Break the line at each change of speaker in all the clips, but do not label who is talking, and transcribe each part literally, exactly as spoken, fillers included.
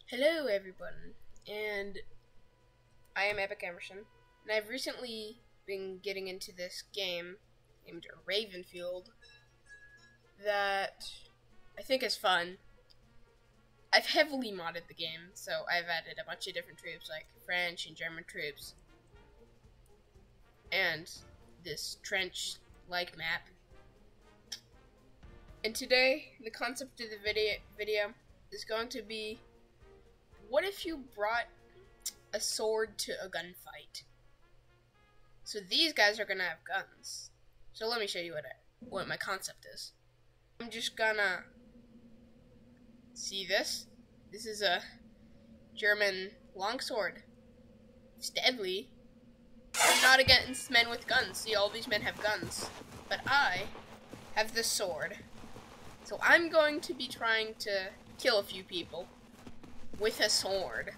Hello everyone, and I am Epic Emerson, and I've recently been getting into this game named Ravenfield that I think is fun. I've heavily modded the game, so I've added a bunch of different troops like French and German troops, and this trench-like map. And today, the concept of the video, video is going to be, what if you brought a sword to a gunfight? So these guys are gonna have guns. So let me show you what I, what my concept is. I'm just gonna see this. This is a German longsword. It's deadly. I'm not against men with guns. See, all these men have guns, but I have this sword. So I'm going to be trying to kill a few people with a sword.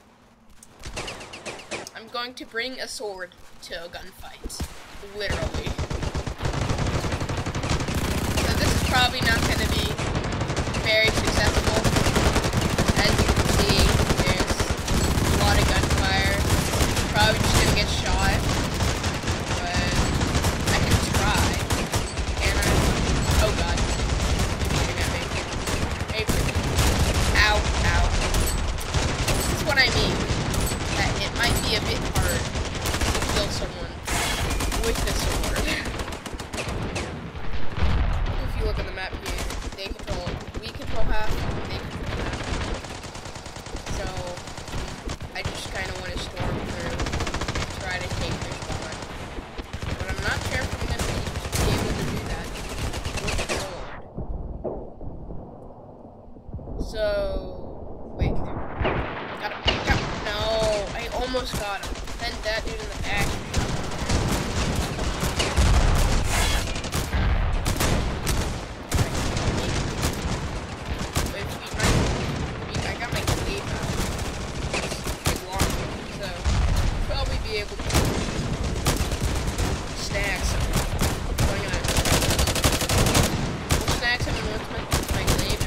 I'm going to bring a sword to a gunfight. Literally. So this is probably not going to be very successful. As you can see, there's a lot of gunfire. Probably just going to get shot. But I can try. Can I? Oh god. Shooting at me. Hey, ow, ow. What I mean, that it might be a bit hard to kill someone with a sword. If you look at the map here, they control, we control half, they control half. So, I just kind of want to storm through, try to take their spawn. But I'm not sure if I'm going to be able to do that with a sword. So, wait, Got him. Got him. No, I almost got him. Then that dude in the back. Wait, I got my cleave out. It's long, so I'll probably be able to snag some. So I'm gonna snag some with my cleave.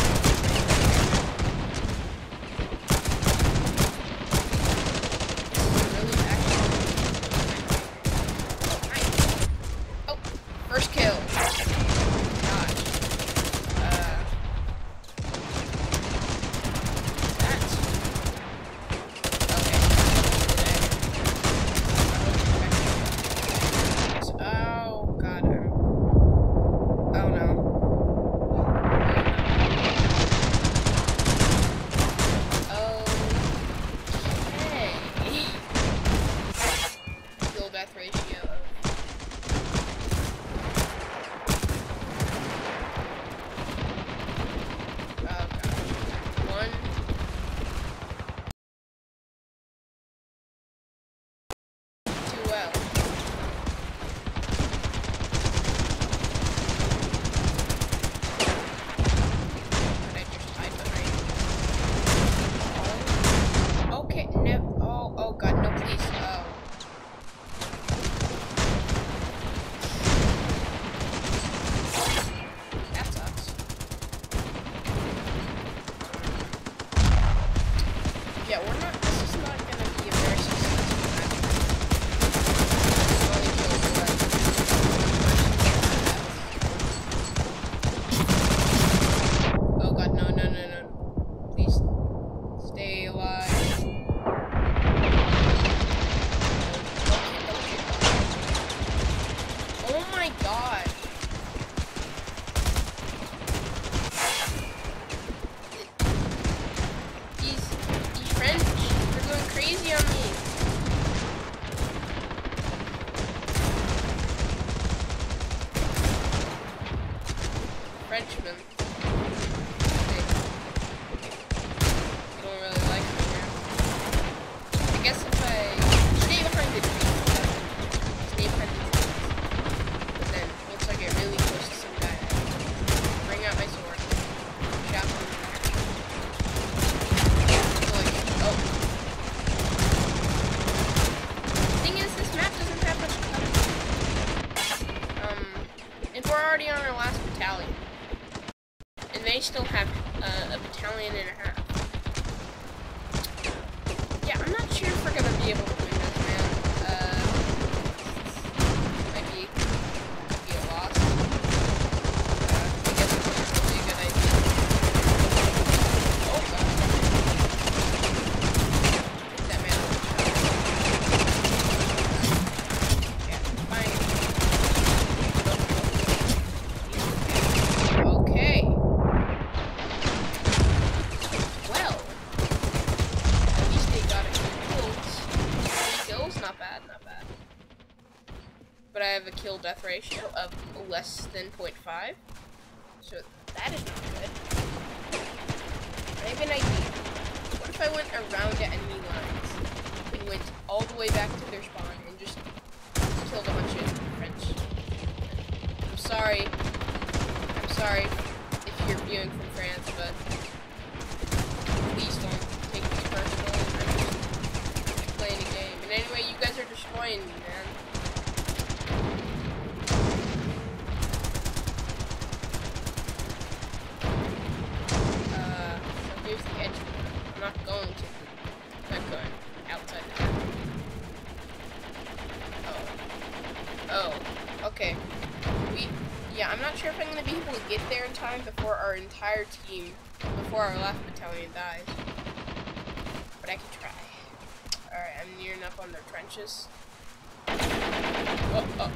First kill. Gosh. Uh. That's. Okay. Oh, God. I'm... Oh, no. Okay. Kill death ratio. Yeah, we're not, this is not going to be a very successful match. Only kills left. Oh god, no, no, no, no. Please stay alive. Oh my god. Crazy on me. Frenchman. Hey. You don't really like me here. I guess if I stay behind the tree, stay behind the tree, but then once I get really close to some guy, I bring out my sword, chop him in the back. Like, oh. kill death ratio of less than zero point five. So that is not good. I have an idea. What if I went around the enemy lines and went all the way back to their spawn and just killed a bunch of French? I'm sorry. I'm sorry if you're viewing from France, but please don't take this personally. I'm just playing a game. And anyway, you guys are destroying me, man. Uh, so here's the edge of the map. I'm not going to. I'm going outside the map. Oh. Oh. Okay. We. Yeah, I'm not sure if I'm going to be able to get there in time before our entire team, before our last battalion dies. But I can try. Alright, I'm nearing up on their trenches. Oh, oh.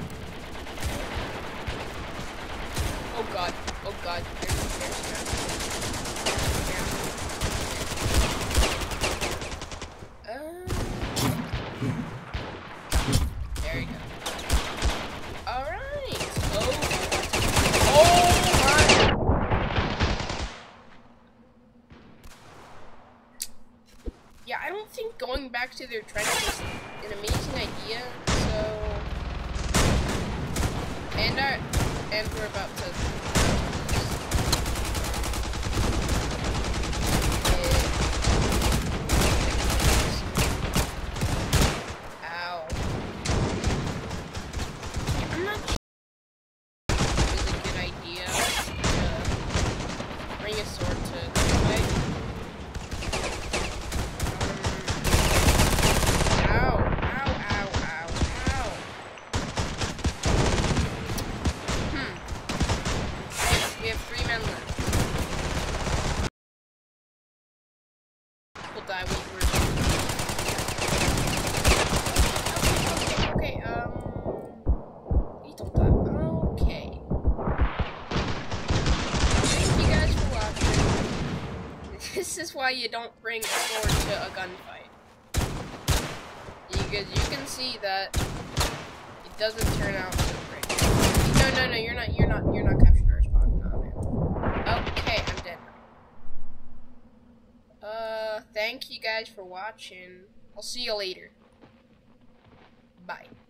Oh god. Oh god. There's, there's yeah. Uh, there you go. Alright. Oh. Oh my. Yeah, I don't think going back to their trenches is an amazing idea, so... And our... And we're about to... Ow. I'm not sure it's a really good idea to bring a sword to this way. Die when we're okay, okay, um you don't die. Okay. Thank you guys for watching. This is why you don't bring a sword to a gunfight. Because you can see that it doesn't turn out so great. No, no, no, you're not you're not you're not capturing our spawn. No, man. Okay, I'm dead. Uh, thank you guys for watching. I'll see you later. Bye.